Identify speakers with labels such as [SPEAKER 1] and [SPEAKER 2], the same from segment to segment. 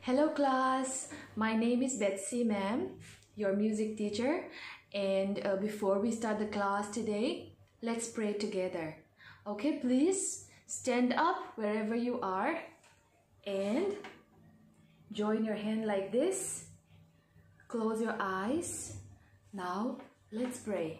[SPEAKER 1] Hello class, my name is Betsy ma'am, your music teacher, and before we start the class today, let's pray together. Okay, please stand up wherever you are and join your hand like this. Close your eyes. Now, let's pray.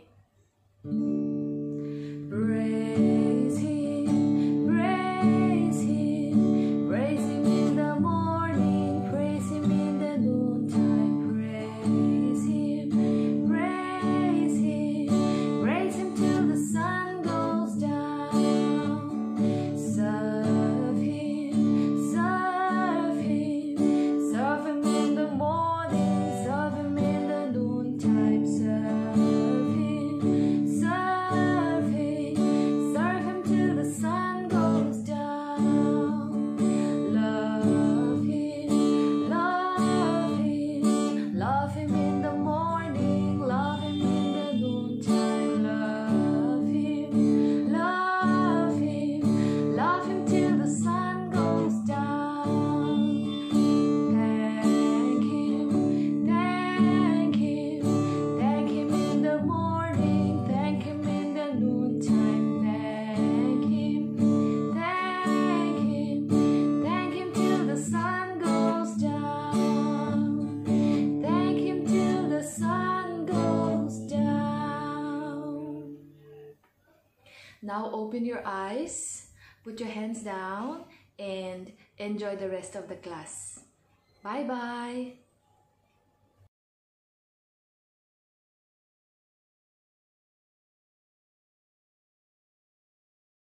[SPEAKER 1] Praise Him, praise Him, praise Him in the morning, praise Him in the noontime, praise Him, praise Him, praise Him till the sun goes down. Serve Him, serve Him, serve Him in the morning, serve Him in the noontime, serve Him, serve Him, serve Him till the sun goes down. Love Him, love Him, love Him in the morning, love Him in the noontime, love Him, love Him, love Him till the sun goes down. Thank Him, thank Him, thank Him in the morning, thank Him in the noontime, thank Him, thank Him, thank Him till the sun goes down, thank Him till the sun goes down. Now open your eyes, put your hands down, and enjoy the rest of the class. Bye-bye.